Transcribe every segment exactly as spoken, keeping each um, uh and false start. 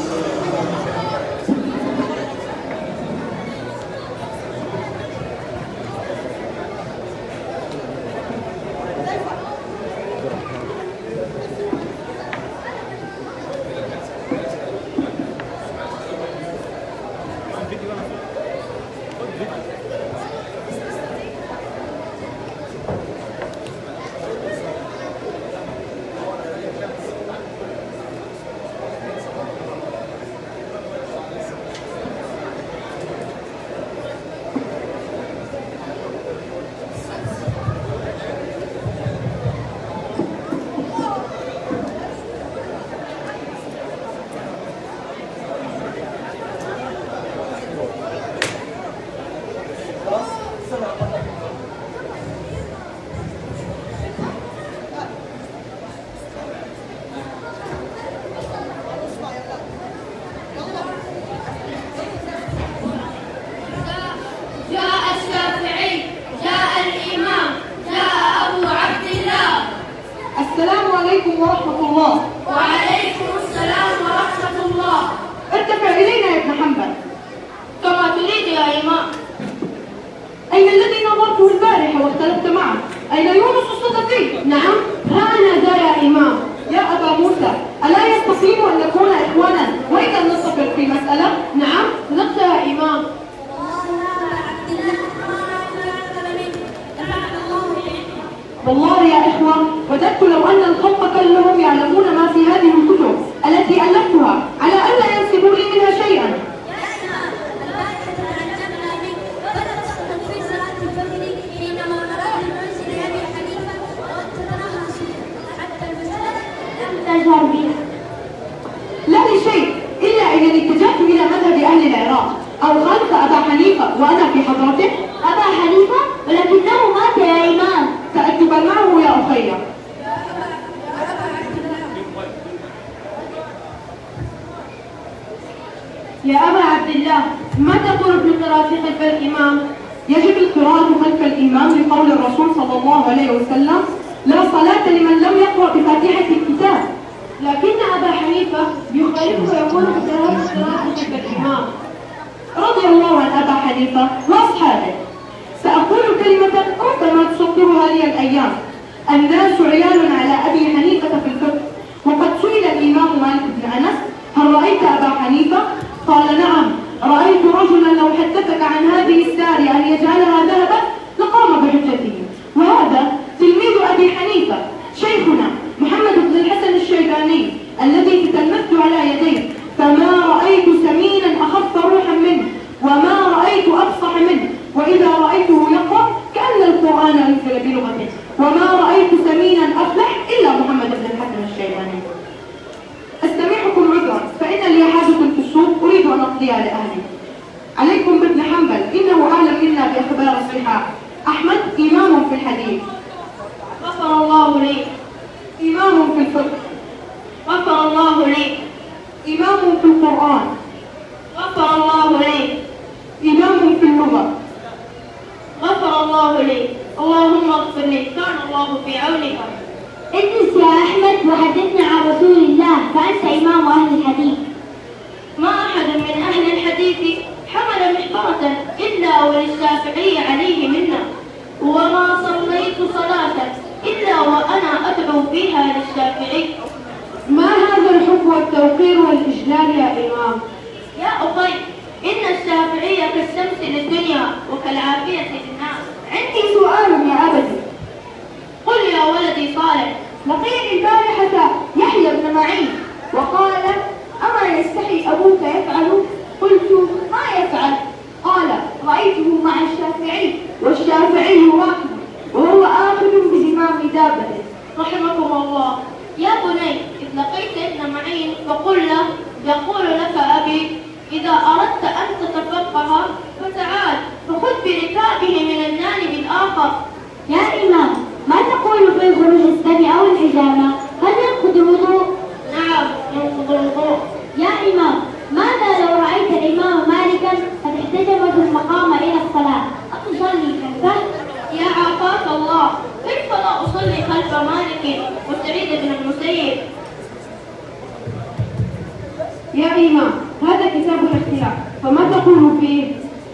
والله يا إخوة وددت لو أن الخلق كلهم يعلمون ما في هذه الكتب التي ألفتها على ألا ينسبوا لي منها شيئا. لا لشيء إلا أنني اتجهت إلى مذهب أهل العراق أو خالف أبا حنيفة وأنا في حضرته. أبا حنيفة ولكنه مات يا إمام. سأكتب معه يا أخي. يا أبا عبد الله ما تقول في القراءة خلف الإمام؟ يجب القراءة خلف الإمام لقول الرسول صلى الله عليه وسلم: لا صلاة لمن لم يقرأ بفاتحة الكتاب. لكن أبا حنيفة يخالف ويقول بكراهة القراءة خلف الإمام. رضي الله عن أبا حنيفة وأصحابه. سأقول كلمة ربما تصدرها لي الأيام. الناس عيال على أبي حنيفة في الفقه، وقد سئل الإمام مالك بن أنس: هل رأيت أبا حنيفة؟ قال: نعم، رأيت رجلا لو حدثك عن هذه السارية أن يجعلها ذهبا لقام بحجته. وهذا تلميذ أبي حنيفة شيخنا محمد بن الحسن الشيباني الذي تتلمذت على يديه، فما رأيت سمينا أخف روحا منه، وما رأيت أفصح منه، وإذا رأيته يقرأ كأن القرآن أنزل بلغته، وما رأيت سمينا أفلح إلا محمد بن الحسن الشيباني. أستمعكم عذرا فإن لي حاجة في السوق أريد أن أقضيها لأهلي. عليكم بابن حنبل، إنه أعلم منا بأخبار الصحاح. أحمد إمام في الحديث، غفر الله لي. إمام في الفقه، غفر الله لي. إمام في القرآن، غفر الله لي. إمام في اللغة، غفر الله لي. اللهم اغفر لي، كان الله في عونك. اجلس يا أحمد وحدثنا عن رسول الله، فأنت إمام أهل الحديث. ما أحد من أهل الحديث حمل محبرة إلا وللشافعي عليه منا، وما صليت صلاة إلا وأنا أدعو فيها للشافعي. ما هذا الحب والتوقير والإجلال يا إمام؟ يا أخي، إن الشافعي كالشمس للدنيا وكالعافية للناس. عندي سؤال يا أبتي. قل يا ولدي صالح. لقيني البارحة يحيى بن معين وقال: أما يستحي أبوك يفعل؟ قلت: ما يفعل؟ قال: رأيته مع الشافعي والشافعي راكب وهو آخذ بزمام دابته. رحمكم الله. يا بني، إذ لقيت ابن معين فقل له: يقول لك أبي: إذا أردت أن تتفقه فتعال فخذ بركابه من الجانب الآخر. يا إمام، ما تقول في خروج الدم أو الحجامة؟ هل ينقض الوضوء؟ نعم، ينقض الوضوء. يا إمام، ماذا لو رأيت الإمام مالكا قد احتجم ثم قام إلى الصلاة؟ أتصلي خلفه؟ يا عافاك الله، كيف لا أصلي خلف مالك وسعيد بن المسيب؟ يا إمام، هذا كتاب الاختلاف، فما تقول فيه؟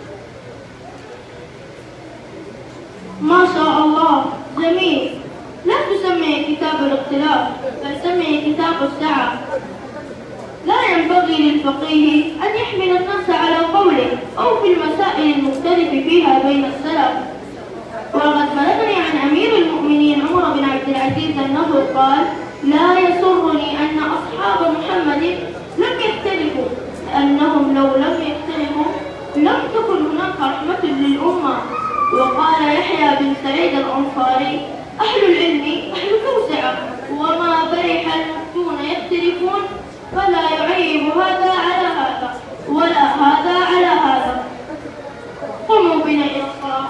ما شاء الله، جميل. لا تسمي كتاب الاختلاف، بل سمي كتاب السعة. لا ينبغي للفقيه أن يحمل النص على قوله أو في المسائل المختلف فيها بين السلف. وقد بلغني عن أمير المؤمنين عمر بن عبد العزيز أنه قال: لا يسرني أن أصحاب محمد لم يختلفوا، لأنهم لو لم يختلفوا لم تكن هناك رحمة للأمة. وقال يحيى بن سعيد الأنصاري: أهل العلم أهل توسعة، وما برح المفتون يختلفون، فلا يعيب هذا على هذا ولا هذا على هذا. قوموا بنا إلى الصلاة.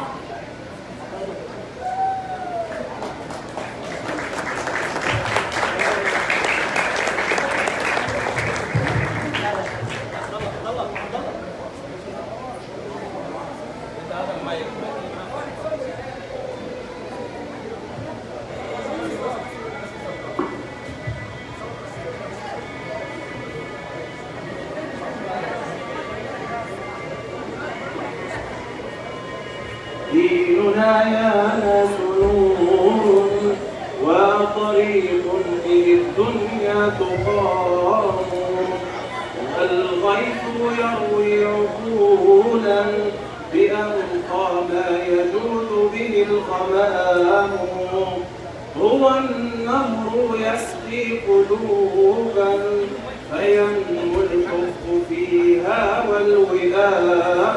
ديننا يا ناس نور وطريق به الدنيا تقام، الغيث يروي عقولا بأنقى ما يجود به الغمام، هو النهر يسقي قلوبا فينمو الحب فيها والوئام،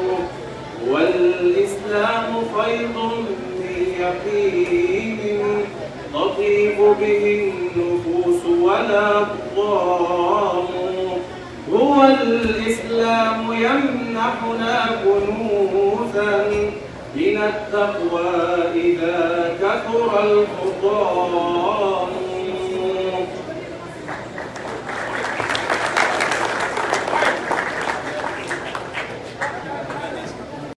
والإسلام فيض من يقين تطيب به النفوس والأبطال، هو الإسلام يمنحنا كنوزا من التقوى إذا كثر الخطام.